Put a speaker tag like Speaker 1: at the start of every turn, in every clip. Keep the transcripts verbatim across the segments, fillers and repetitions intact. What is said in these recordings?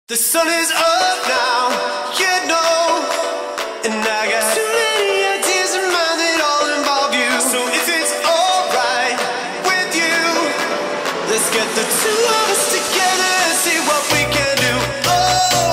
Speaker 1: The sun is up now, you know, and I got too many ideas in mind that all involve you. So if it's alright with you, let's get the two of us together and see what we can do. Oh,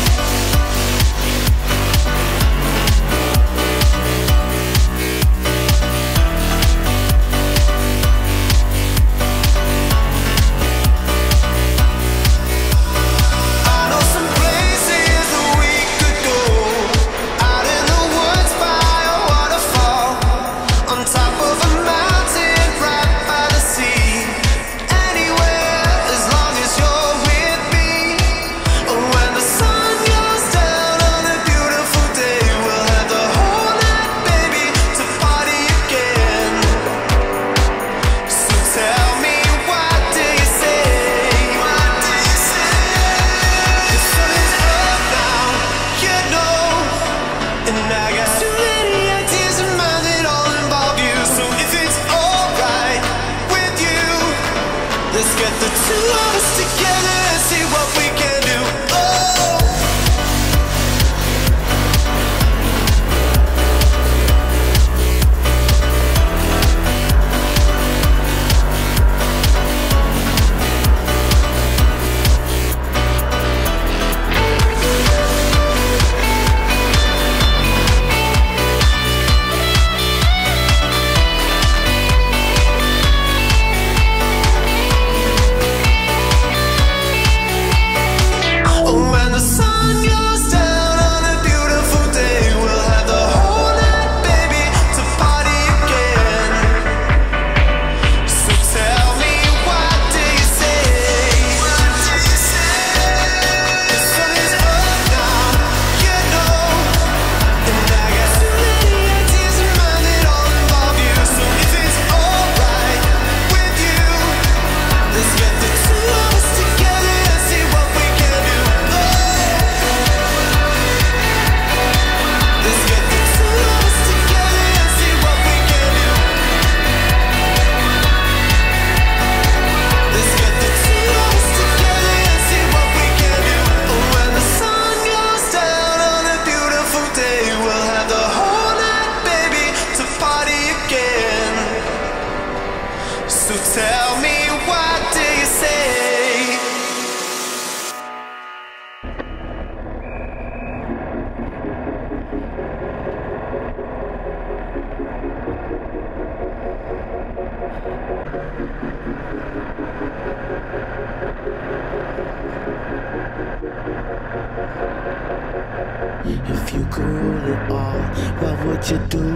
Speaker 2: if you could rule it all, what would you do?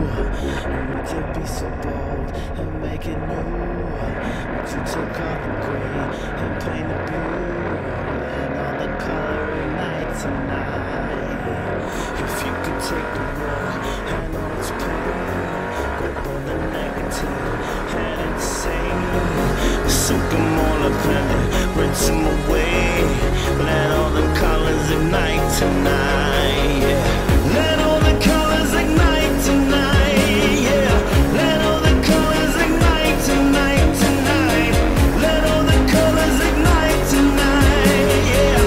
Speaker 2: Would you be so bold and make it new? Would you take all the gray and paint it blue? And all the color at night tonight. If you could take the world and all its pain, grab all the negative and insane, soak them all up and rinse them away. Let all the colors ignite tonight, yeah. Let all the colors ignite tonight, yeah. Let all the colors ignite tonight, tonight. Let all the colors ignite tonight, yeah.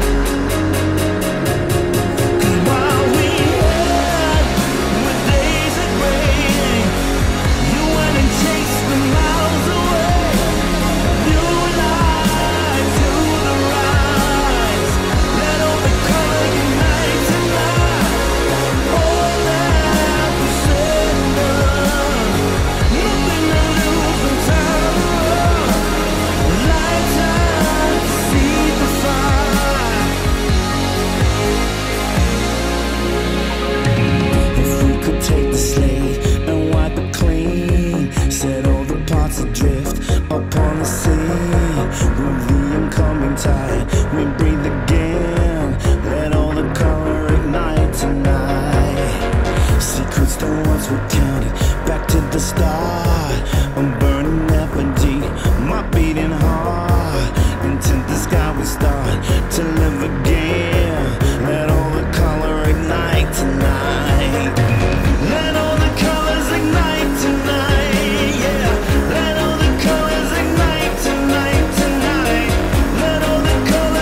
Speaker 2: 'Cause while we had with days that rain, you went and chased the miles away. New light to the rise. Let all the color ignite tonight. All that was said and done. Nothing to lose, no time to run. Lifetime to see the fire. If we could take the slate and wipe it clean, set all the parts adrift upon the sea. With the incoming tide, we breathe again. Let all the color ignite tonight. Secrets the ones we counted back to the start. I'm burning effigy, my beating heart. Into the sky we start to live again. Let all the color ignite tonight. Let all the colors ignite tonight, yeah. Let all the colors ignite tonight, tonight. Let all the colors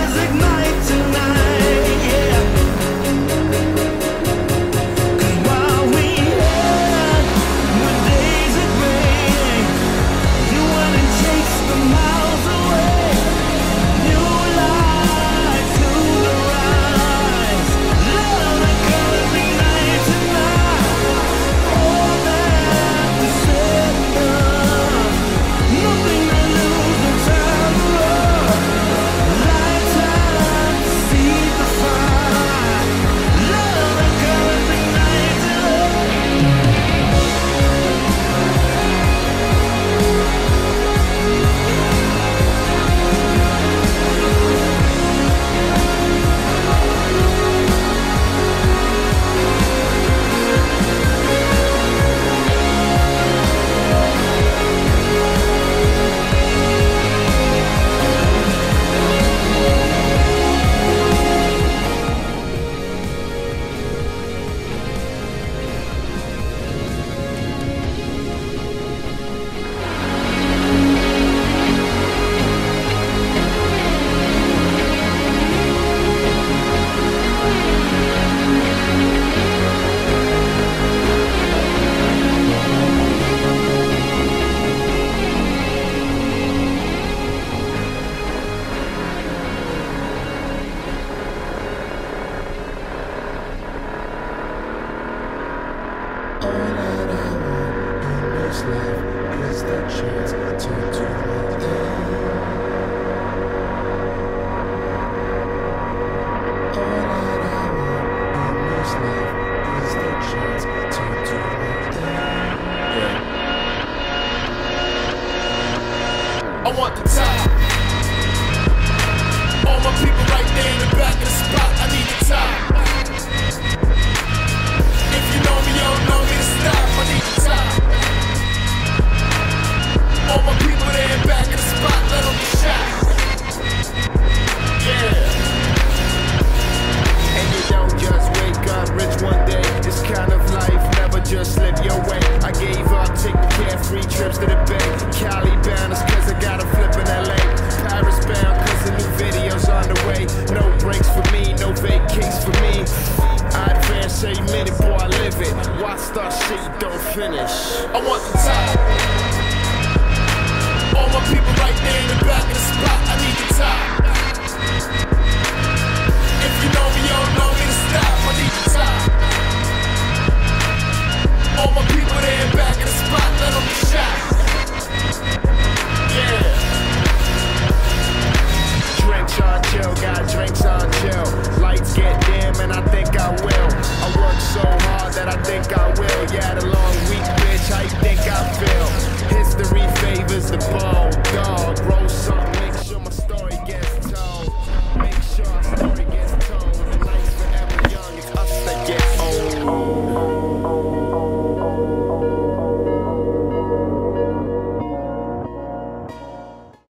Speaker 2: chance to do my thing. All that I want in this life is the chance to do my thing. Yeah.
Speaker 3: I want the top. All my people right there in the back of the spot. I need the top. If you know me, you don't know me to stop. I need the top. All my people there in back of the spot. Let them be shot. Yeah.
Speaker 4: And you don't just wake up rich one day. This kind of life never just slip your way. I gave up taking carefree trips to the bay. Cali bound is cause I got a flip in L A. Paris bound cause the new video's on the way. No breaks for me, no vacates for me. I advance every minute, boy, I live it. Why start shit you don't finish?
Speaker 3: I want the top. All my people right there in the back of the spot. I need the top. If you know me, you don't know me to stop. I need the top. All my people there in back of the spot. Let them be shot. Yeah.
Speaker 4: Drinks on chill, got drinks on chill. Lights get dim and I think I will. I work so hard that I think I will. Yeah, the